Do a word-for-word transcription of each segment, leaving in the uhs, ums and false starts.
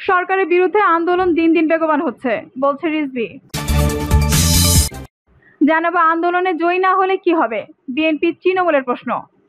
সরকারের বিরুদ্ধে আন্দোলন দিন দিন বেগবান হচ্ছে, বলছে রিজভী। জানাবো আন্দোলনে জয়ী না হলে কি হবে, বিএনপি তৃণমূলের প্রশ্ন।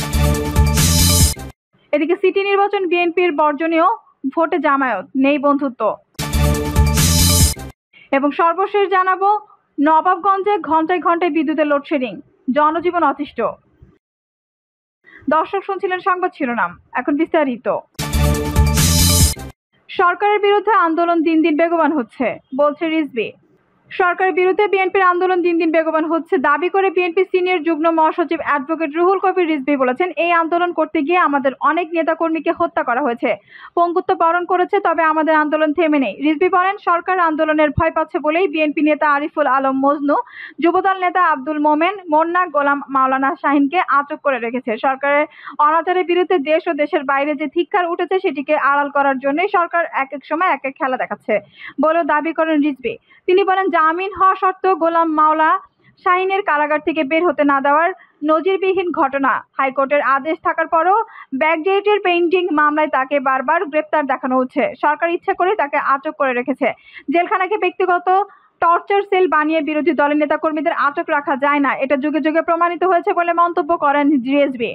এদিকে সিটি নির্বাচন বিএনপির বর্জনীয়, ভোটে জামায়াত, নেই বন্ধুত্ব। এবং সর্বশেষ জানাবো নবাবগঞ্জে ঘন্টায় ঘন্টায় বিদ্যুতের লোডশেডিং, জনজীবন অতিষ্ঠ। দর্শক শুনছিলেন সংবাদ শিরোনাম, এখন বিস্তারিত। সরকারের বিরুদ্ধে আন্দোলন দিন দিন বেগবান হচ্ছে, বলছে রিজভী। সরকারের বিরুদ্ধে বিএনপির আন্দোলন দিন দিন বেগবান হচ্ছে দাবি করে বিএনপি সিনিয়র যুগ্ম মহাসচিব অ্যাডভোকেট রুহুল কবির রিজভী বলেছেন, এই আন্দোলন করতে গিয়ে আমাদের অনেক নেতাকর্মীকে হত্যা করা হয়েছে, পঙ্গুত্ব বরণ করেছে, তবে আমাদের আন্দোলন থেমে নেই। রিজভী বলেন, সরকার আন্দোলনের ভয় পাচ্ছে বলেই বিএনপি নেতা আরিফুল আলম মজনু, যুবদল নেতা আব্দুল মোমেন, মোন্না, গোলাম মাওলানা শাহিনকে আটক করে রেখেছে। সরকারের অনাচারের বিরুদ্ধে দেশ ও দেশের বাইরে যে ধিক্কার উঠেছে সেটিকে আড়াল করার জন্যই সরকার এক এক সময় এক এক খেলা দেখাচ্ছে বলেও দাবি করেন রিজভী। তিনি বলেন, জামিন হওয়া সত্ত্বেও গোলাম মাওলা শাহিনের কারাগার থেকে বের হতে না দেওয়ার নজিরবিহীন ঘটনা। হাইকোর্টের আদেশ থাকার পরও ব্যাকডেটের পেইন্টিং মামলায় তাকে বারবার গ্রেপ্তার দেখানো হচ্ছে। সরকার ইচ্ছা করে তাকে আটক করে রেখেছে। জেলখানাকে ব্যক্তিগত টর্চার সেল বানিয়ে বিরোধী দলের নেতাকর্মীদের আটক রাখা যায় না, এটা যুগে যুগে প্রমাণিত হয়েছে বলে মন্তব্য করেন রিজভী।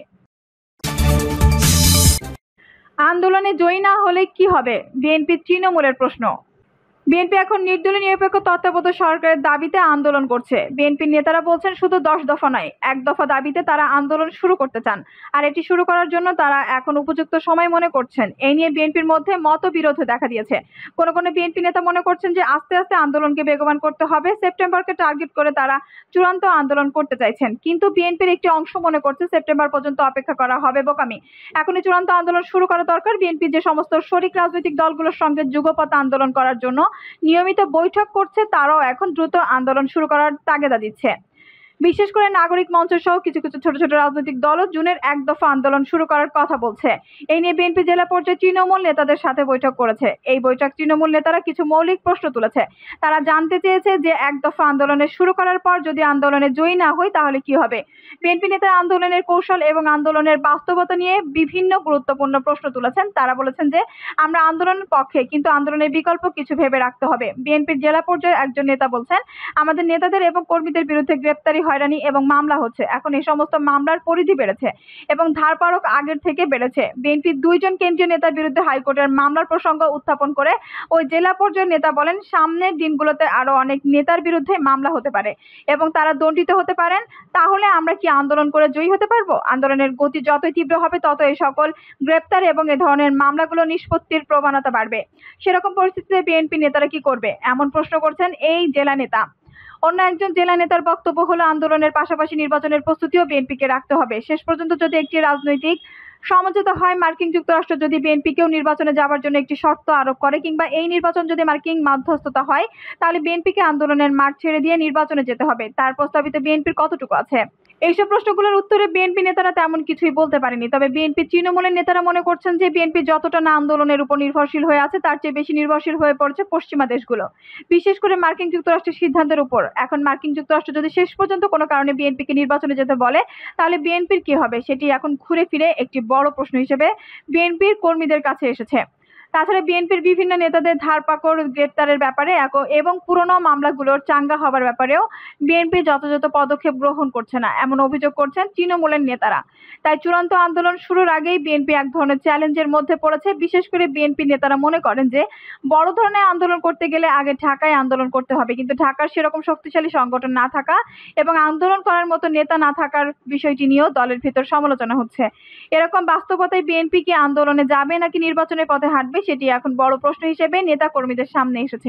আন্দোলনে জয়ী না হলে কি হবে, বিএনপি তৃণমূলের প্রশ্ন। বিএনপি এখন নির্দলীয় নিরপেক্ষ তত্ত্বাবধায়ক সরকারের দাবিতে আন্দোলন করছে। বিএনপির নেতারা বলছেন, শুধু দশ দফা নয়, এক দফা দাবিতে তারা আন্দোলন শুরু করতে চান, আর এটি শুরু করার জন্য তারা এখন উপযুক্ত সময় মনে করছেন। এই নিয়ে বিএনপির মধ্যে মতবিরোধ দেখা দিয়েছে। কোনো কোনো বিএনপি নেতা মনে করছেন যে আস্তে আস্তে আন্দোলনকে বেগবান করতে হবে, সেপ্টেম্বরকে টার্গেট করে তারা চূড়ান্ত আন্দোলন করতে চাইছেন। কিন্তু বিএনপির একটি অংশ মনে করছে সেপ্টেম্বর পর্যন্ত অপেক্ষা করা হবে বোকামি, এখনই চূড়ান্ত আন্দোলন শুরু করা দরকার। বিএনপি যে সমস্ত শরিক রাজনৈতিক দলগুলোর সঙ্গে যুগপৎ আন্দোলন করার জন্য নিয়মিত বৈঠক করছে, তারাও এখন দ্রুত আন্দোলন শুরু করার তাগিদ দিচ্ছে। বিশেষ করে নাগরিক মঞ্চ সহ কিছু কিছু ছোট ছোট রাজনৈতিক দলও জুনের এক দফা আন্দোলন শুরু করার কথা বলছে। এই নিয়ে বিএনপি জেলা পর্যায়ে তৃণমূল নেতাদের সাথে বৈঠক করেছে। এই বৈঠক তৃণমূল নেতারা কিছু মৌলিক প্রশ্ন তুলেছে। তারা জানতে চেয়েছে যে এক দফা আন্দোলনের শুরু করার পর যদি আন্দোলনে জয়ী না হই তাহলে কি হবে। বিএনপি নেতারা আন্দোলনের কৌশল এবং আন্দোলনের বাস্তবতা নিয়ে বিভিন্ন গুরুত্বপূর্ণ প্রশ্ন তুলেছেন। তারা বলেছেন যে আমরা আন্দোলনের পক্ষে, কিন্তু আন্দোলনের বিকল্প কিছু ভেবে রাখতে হবে। বিএনপির জেলা পর্যায়ে একজন নেতা বলছেন, আমাদের নেতাদের এবং কর্মীদের বিরুদ্ধে গ্রেপ্তারি, হয়রানি এবং মামলা হচ্ছে। এখন এই সমস্ত মামলার পরিধি বেড়েছে এবং ধারপারক আগের থেকে বেড়েছে। বিএনপির দুইজন কেন্দ্রীয় নেতার বিরুদ্ধে হাইকোর্টের মামলার প্রসঙ্গ উত্থাপন করে ওই জেলা পর্যায়ের নেতা বলেন, সামনের দিনগুলোতে আরো অনেক নেতার বিরুদ্ধে মামলা হতে পারে এবং তারা দণ্ডিত হতে পারেন। তাহলে আমরা কি আন্দোলন করে জয়ী হতে পারবো? আন্দোলনের গতি যতই তীব্র হবে তত এই সকল গ্রেপ্তার এবং এ ধরনের মামলাগুলো নিষ্পত্তির প্রবণতা বাড়বে। সেরকম পরিস্থিতিতে বিএনপি নেতারা কি করবে, এমন প্রশ্ন করছেন এই জেলা নেতা। অন্য একজন জেলা নেতার বক্তব্য হলো, আন্দোলনের পাশাপাশি নির্বাচনের প্রস্তুতিও বিএনপিকে রাখতে হবে। শেষ পর্যন্ত যদি একটি রাজনৈতিক সমঝোতা হয়, মার্কিন যুক্তরাষ্ট্র যদি বিএনপিকেও নির্বাচনে যাওয়ার জন্য একটি শর্ত আরোপ করে, কিংবা এই নির্বাচন যদি মার্কিন মধ্যস্থতা হয়, তাহলে বিএনপিকে আন্দোলনের মাঠ ছেড়ে দিয়ে নির্বাচনে যেতে হবে। তার প্রস্তাবিত বিএনপির কতটুকু আছে? এইসব প্রশ্নগুলোর উত্তরে বিএনপি নেতারা তেমন কিছুই বলতে পারেনি। তবে বিএনপি তৃণমূলের নেতারা মনে করছেন যে বিএনপি যতটা না আন্দোলনের উপর নির্ভরশীল হয়ে আছে, তার চেয়ে বেশি নির্ভরশীল হয়ে পড়ছে পশ্চিমা দেশগুলো, বিশেষ করে মার্কিন যুক্তরাষ্ট্রের সিদ্ধান্তের উপর। এখন মার্কিন যুক্তরাষ্ট্র যদি শেষ পর্যন্ত কোনো কারণে বিএনপিকে নির্বাচনে যেতে বলে, তাহলে বিএনপির কি হবে, সেটি এখন ঘুরে ফিরে একটি বড় প্রশ্ন হিসেবে বিএনপির কর্মীদের কাছে এসেছে। তাছাড়া বিএনপির বিভিন্ন নেতাদের ধারপাকড়, গ্রেপ্তারের ব্যাপারে এবং পুরনো মামলাগুলোর চাঙ্গা হবার ব্যাপারেও বিএনপি যথাযথ পদক্ষেপ গ্রহণ করছে না, এমন অভিযোগ করছেন তৃণমূলের নেতারা। তাই চূড়ান্ত আন্দোলন শুরুর আগেই বিএনপি এক ধরনের চ্যালেঞ্জের মধ্যে পড়েছে। বিশেষ করে বিএনপি নেতারা মনে করেন যে বড় ধরনের আন্দোলন করতে গেলে আগে ঢাকায় আন্দোলন করতে হবে, কিন্তু ঢাকার সেরকম শক্তিশালী সংগঠন না থাকা এবং আন্দোলন করার মতো নেতা না থাকার বিষয়টি নিয়েও দলের ভিতর সমালোচনা হচ্ছে। এরকম বাস্তবতায় বিএনপি কি আন্দোলনে যাবে নাকি নির্বাচনের পথে হাঁটবে, সেটি এখন বড় প্রশ্ন হিসেবে নেতা কর্মীদের সামনে এসেছে।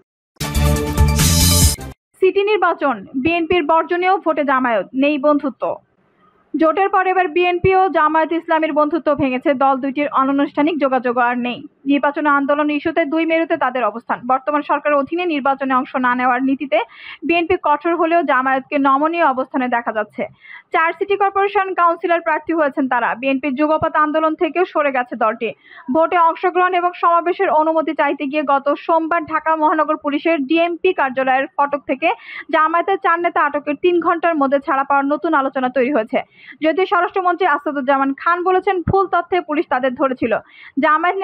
সিটি নির্বাচন বিএনপির বর্জনীয়, ভোটে জামায়াত, নেই বন্ধুত্ব। জোটের পর এবার বিএনপি ও জামায়াত ইসলামীর বন্ধুত্ব ভেঙেছে। দল দুইটির অনানুষ্ঠানিক যোগাযোগ আর নেই। নির্বাচন আন্দোলন ইস্যুতে দুই মেরুতে তাদের অবস্থান। বর্তমান সরকারের অধীনে নির্বাচনে অংশ না নেওয়ার নীতিতে বিএনপি কঠোর হলেও জামায়াতকে নমনীয় অবস্থানে দেখা যাচ্ছে। চার সিটি কর্পোরেশন কাউন্সিলর প্রার্থী হয়েছেন তারা। বিএনপির যুগপৎ আন্দোলন থেকেও সরে গেছে দলটি। ভোটে অংশগ্রহণ এবং সমাবেশের অনুমতি চাইতে গিয়ে গত সোমবার ঢাকা মহানগর পুলিশের ডিএমপি কার্যালয়ের ফটক থেকে জামায়াতের চার নেতা আটকের তিন ঘন্টার মধ্যে ছাড়া পাওয়ার নতুন আলোচনা তৈরি হয়েছে। যদিও স্বরাষ্ট্রমন্ত্রী আসাদুজ্জামান খান বলেছেন, ভুল তথ্যে পুলিশ তাদের ধরেছিল। জামায়াত নেতাদের ভাষ্য,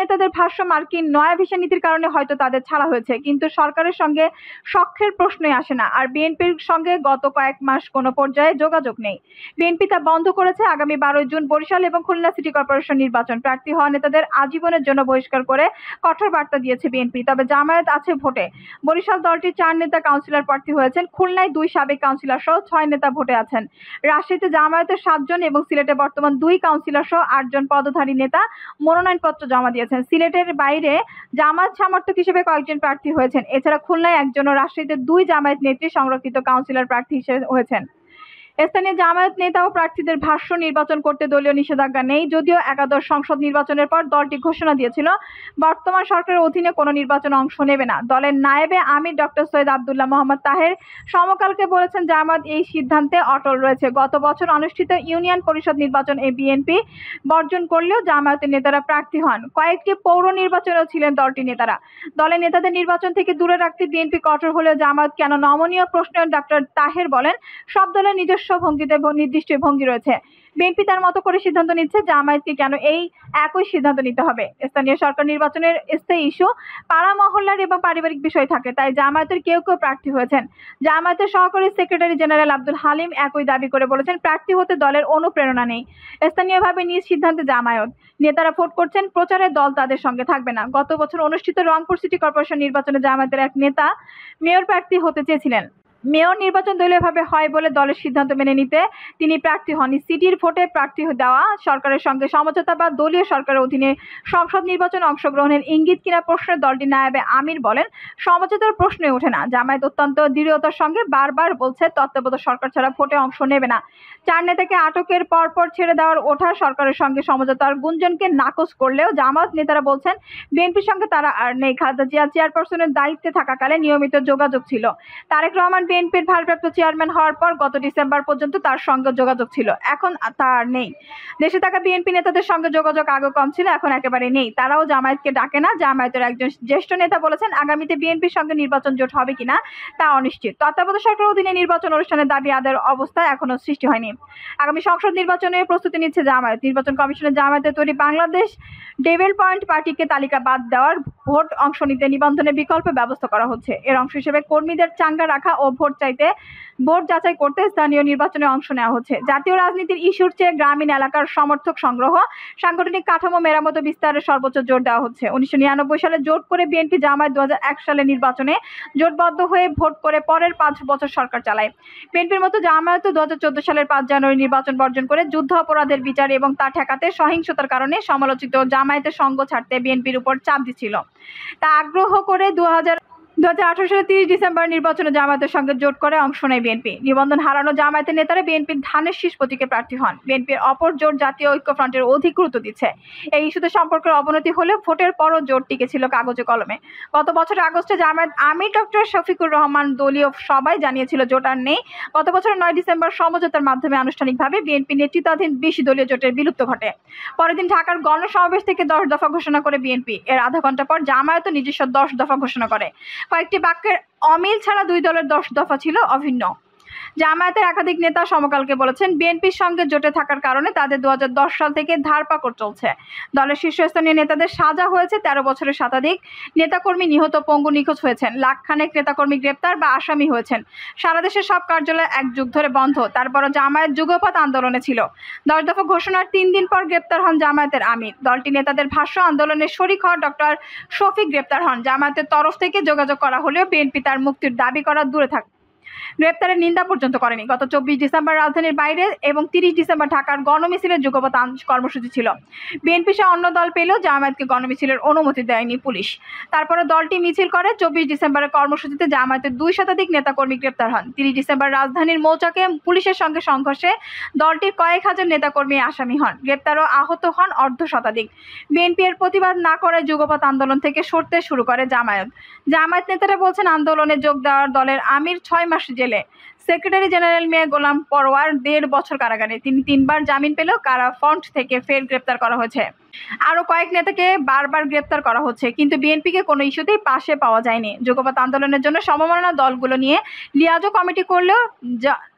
প্রত্যাশা মার্কিন নয়া ভিসা নীতির কারণে হয়তো তাদের ছাড়া হয়েছে, কিন্তু সরকারের সঙ্গে সখ্যের প্রশ্নই আসে না। আর বিএনপির সঙ্গে গত কয়েক মাস কোনো পর্যায়ে যোগাযোগ নেই। বিএনপি তা বন্ধ করেছে। আগামী বারোই জুন বরিশাল এবং খুলনা সিটি কর্পোরেশন নির্বাচন, প্রার্থী হওয়া নেতাদের আজীবনের জন্য বহিষ্কার করে কঠোর বার্তা দিয়েছে বিএনপি। তবে জামায়াত আছে ভোটে। বরিশাল দলটির চার নেতা কাউন্সিলর প্রার্থী হয়েছেন, খুলনায় দুই সাবেক কাউন্সিলর সহ ছয় নেতা ভোটে আছেন। রাজশাহীতে জামায়াতের সাতজন এবং সিলেটে বর্তমান দুই কাউন্সিলর সহ আটজন পদধারী নেতা মনোনয়নপত্র জমা দিয়েছেন। সিলেটের বাইরে জামায়াত সমর্থক হিসেবে কয়েকজন প্রার্থী হয়েছেন। এছাড়া খুলনায় একজন ও রাজশাহীতে দুই জামায়াত নেত্রী সংরক্ষিত কাউন্সিলর প্রার্থী হিসেবে হয়েছেন। স্থানীয় জামায়াত নেতা ও প্রার্থীদের ভাষ্য, নির্বাচন করতে দলীয় নিষেধাজ্ঞা নেই। যদিও একাদশ সংসদ নির্বাচনের পর দলটি ঘোষণা দিয়েছিল বর্তমান সরকারের অধীনে কোনো নির্বাচনে অংশ নেবে না। দলের নায়েবে আমির ডক্টর সৈয়দ আব্দুল্লাহ মোহাম্মদ তাহের সমকালকে বলেছেন, জামায়াত এই সিদ্ধান্তে অটল রয়েছে। গত বছর অনুষ্ঠিত ইউনিয়ন পরিষদ নির্বাচন এ বিএনপি বর্জন করলেও জামায়াতের নেতারা প্রার্থী হন। কয়েকটি পৌর নির্বাচনেও ছিলেন দলটির নেতারা। দলের নেতাদের নির্বাচন থেকে দূরে রাখতে বিএনপি কঠোর হলেও জামায়াত কেন নমনীয় প্রশ্নে ডক্টর তাহের বলেন, সব দলের নিজস্ব ভঙ্গিতে নির্দিষ্ট ভঙ্গি রয়েছে। বিএনপি তার মতো করে সিদ্ধান্ত নিচ্ছে, জামায়াতকে কেন এই একই সিদ্ধান্ত নিতে হবে? স্থানীয় সরকার নির্বাচনের স্থায়ী ইস্যু পাড়া মহল্লার এবং পারিবারিক বিষয় থাকে, তাই জামায়াতের কেউ কেউ প্রার্থী হয়েছেন। জামায়াতের সহকারী সেক্রেটারি জেনারেল আব্দুল হালিম একই দাবি করে বলেছেন, প্রার্থী হতে দলের অনুপ্রেরণা নেই। স্থানীয়ভাবে নিজ সিদ্ধান্তে জামায়াত নেতারা ভোট করছেন, প্রচারে দল তাদের সঙ্গে থাকবে না। গত বছর অনুষ্ঠিত রংপুর সিটি কর্পোরেশন নির্বাচনে জামায়াতের এক নেতা মেয়র প্রার্থী হতে চেয়েছিলেন। মেয়র নির্বাচন দলীয়ভাবে হয় বলে দলের সিদ্ধান্ত মেনে নিতে তিনি প্রার্থী হননি। সিটির ভোটে প্রার্থী দেওয়া সরকারের সঙ্গে সমঝোতা বা দলীয় সরকারের অধীনে সংসদ নির্বাচনে অংশগ্রহণের ইঙ্গিত কিনা প্রশ্নে দলটি নায়েবে আমির বলেন, সমঝোতার প্রশ্নই ওঠে না। জামায়াত অত্যন্ত দৃঢ়তার সঙ্গে বারবার বলছে, তত্ত্বাবধায়ক সরকার ছাড়া ভোটে অংশ নেবে না। চার নেতাকে আটকের পরপর ছেড়ে দেওয়ার ওঠা সরকারের সঙ্গে সমঝোতার গুঞ্জনকে নাকচ করলেও জামায়াত নেতারা বলছেন, বিএনপির সঙ্গে তারা আর নেই। খালেদা জিয়া চেয়ারপারসনের দায়িত্বে থাকাকালে নিয়মিত যোগাযোগ ছিল। তারেক রহমান বিএনপির ভারপ্রাপ্ত চেয়ারম্যান হওয়ার পর গত ডিসেম্বর পর্যন্ত তার সঙ্গে যোগাযোগ ছিল, এখন তার নেই। দেশে থাকা বিএনপি নেতাদের সঙ্গে যোগাযোগ আগে কম ছিল, এখন একেবারে নেই। তারাও জামায়াতকে ডাকে না। জামায়াতের একজন জ্যেষ্ঠ নেতা বলেছেন, আগামীতে বিএনপির সঙ্গে নির্বাচন জোট হবে কিনা তা অনিশ্চিত। তত্ত্বাবধায়ক সরকারের অধীনে নির্বাচন অনুষ্ঠানের দাবি আদায়ের অবস্থা এখনো সৃষ্টি হয়নি। আগামী সংসদ নির্বাচনের প্রস্তুতি নিচ্ছে জামায়াত। নির্বাচন কমিশনের জামায়াতের তৈরি বাংলাদেশ ডেভেল পয়েন্ট পার্টিকে তালিকা বাদ দেওয়ার ভোট অংশ নিতে নিবন্ধনের বিকল্প ব্যবস্থা করা হচ্ছে। এর অংশ হিসেবে কর্মীদের চাঙ্গা রাখা ও ভোট চাইতে ভোট যাচাই করতে স্থানীয় নির্বাচনে অংশ নেওয়া হচ্ছে। জাতীয় রাজনীতির ইস্যুর চেয়ে গ্রামীণ এলাকার সমর্থক সংগ্রহ, সাংগঠনিক কাঠামো মেরামত বিস্তারের সর্বোচ্চ জোর দেওয়া হচ্ছে। উনিশশো নিরানব্বই সালে জোট করে বিএনপি জামায়াত দু হাজার এক সালে নির্বাচনে জোটবদ্ধ হয়ে ভোট করে পরের পাঁচ বছর সরকার চালায়। বিএনপির মতো জামায়াত দু হাজার চোদ্দ সালের পাঁচ জানুয়ারি নির্বাচন বর্জন করে যুদ্ধ অপরাধের বিচার এবং তা ঠেকাতে সহিংসতার কারণে সমালোচিত জামায়াতের সঙ্গ ছাড়তে বিএনপির উপর চাপ দিচ্ছিল। তা আগ্রহ করে দু হাজার দু হাজার আঠারো সালের তিরিশ ডিসেম্বর নির্বাচনে জামায়াতের সঙ্গে জোট করে অংশ নেয় বিএনপি। নিবন্ধন হারানো জামায়াতের নেতারা বিএনপির ধানের শীষ প্রতীকে প্রার্থী হন। বিএনপির অপর জোট জাতীয় ঐক্যফ্রন্টের অধিক গুরুত্ব দিচ্ছে। এই ইস্যুতে সম্পর্কের অবনতি হলেও ভোটের পরও জোট টিকেছিল কাগজে কলমে। গত বছরের আগস্টে জামায়াত আমির ডক্টর শফিকুর রহমান দলীয় সবাই জানিয়েছিল জোট আর নেই। গত বছরের নয় ডিসেম্বর সমঝোতার মাধ্যমে আনুষ্ঠানিকভাবে বিএনপি নেতৃত্বাধীন বিশ দলীয় জোটের বিলুপ্ত ঘটে। পরের দিন ঢাকার গণসমাবেশ থেকে দশ দফা ঘোষণা করে বিএনপি। এর আধা ঘন্টা পর জামায়াত নিজস্ব দশ দফা ঘোষণা করে। কয়েকটি বাক্যের অমিল ছাড়া দুই দলের দশ দফা ছিল অভিন্ন। জামায়াতের একাধিক নেতা সমকালকে বলেছেন, বিএনপির সঙ্গে জোটে থাকার কারণে তাদের দু হাজার দশ সাল থেকে ধারপাকড় চলছে। দলের শীর্ষস্থানীয় নেতাদের সাজা হয়েছে, তেরো বছরের শতাধিক নেতাকর্মী নিহত, পঙ্গু, নিখোঁজ হয়েছেন, লাখখানেক নেতাকর্মী গ্রেপ্তার বা আসামি হয়েছেন। সারা দেশের সব কার্যালয় এক যুগ ধরে বন্ধ। তারপরও জামায়াত যুগপৎ আন্দোলনে ছিল। দশ দফা ঘোষণার তিন দিন পর গ্রেপ্তার হন জামায়াতের আমির। দলটি নেতাদের ভাষ্য, আন্দোলনের শরিক হওয়া ডক্টর শফিক গ্রেপ্তার হন। জামায়াতের তরফ থেকে যোগাযোগ করা হলেও বিএনপি তার মুক্তির দাবি করা দূরে থাকে, গ্রেপ্তারের নিন্দা পর্যন্ত করেনি। গত চব্বিশ ডিসেম্বর রাজধানীর বাইরে এবং তিরিশ ডিসেম্বর ঢাকার গণমিছিলের যুগপৎ কর্মসূচি ছিল। বিএনপি সহ অন্য দল পেলেও জামায়াতকে গণমিছিলের অনুমতি দেয়নি পুলিশ। তারপরে দলটি মিছিল করে। চব্বিশ ডিসেম্বরের কর্মসূচিতে জামায়াতের দুই শতাধিক নেতাকর্মী গ্রেপ্তার হন। তিরিশ ডিসেম্বর রাজধানীর মৌচাকে পুলিশের সঙ্গে সংঘর্ষে দলটির কয়েক হাজার নেতাকর্মী আসামি হন। গ্রেপ্তার ও আহত হন অর্ধ শতাধিক। বিএনপি এর প্রতিবাদ না করে যুগপৎ আন্দোলন থেকে সরতে শুরু করে জামায়াত। জামায়াত নেতারা বলছেন, আন্দোলনে যোগ দেওয়ার দলের আমির ছয় মাস জেলে, সেক্রেটারি জেনারেল মিয়া গোলাম পরোয়ার দেড় বছর কারাগারে। তিনি তিনবার জামিন পেলেও কারা ফ্রন্ট থেকে ফের গ্রেপ্তার করা হয়েছে। আরও কয়েক নেতাকে বারবার গ্রেপ্তার করা হচ্ছে, কিন্তু বিএনপিকে কোনো ইস্যুতেই পাশে পাওয়া যায়নি। যুগপৎ আন্দোলনের জন্য সমমনা দলগুলো নিয়ে লিয়াজো কমিটি করলেও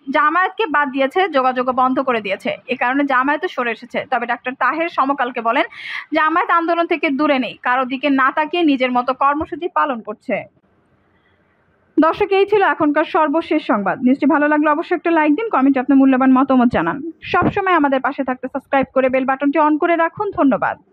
জামায়াতকে বাদ দিয়েছে, যোগাযোগ বন্ধ করে দিয়েছে। এ কারণে জামায়াতও সরে এসেছে। তবে ডাক্তার তাহের সমকালকে বলেন, জামায়াত আন্দোলন থেকে দূরে নেই, কারো দিকে না তাকিয়ে নিজের মতো কর্মসূচি পালন করছে। দর্শক, এই ছিল এখনকার সর্বশেষ সংবাদ। নিউজটি ভালো লাগলে অবশ্যই একটা লাইক দিন, কমেন্টে আপনার মূল্যবান মতামত জানান। সবসময় আমাদের পাশে থাকতে সাবস্ক্রাইব করে বেল বাটনটি অন করে রাখুন। ধন্যবাদ।